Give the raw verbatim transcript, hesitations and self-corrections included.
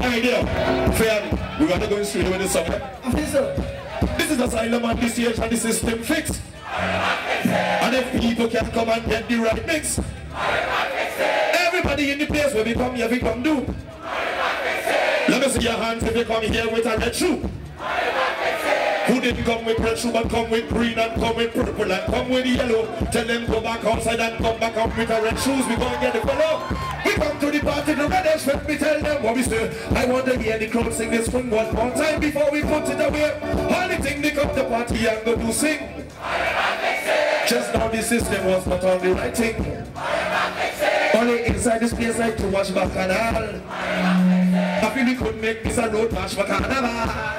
idea. Fair. We gotta go straight with this song. I think so. This is asylum and this stage and the system fixed. And if people can come and get the right mix. Everybody in the place where we come here, we come do. Let me see your hands if you come here with a red shoe. Who didn't come with red shoe but come with green and come with purple and come with yellow? Tell them go back outside and come back up with a red shoes. We go and get the fellow. We come to the party, the reddish, let me tell them what we say. I want to hear the crowd sing this one one more time before we put it away. Only thing they come to party and go do sing. Just now the system was not on the right thing. Only inside this place like to watch Bacchanal. I feel we could make this a road march for Carnival.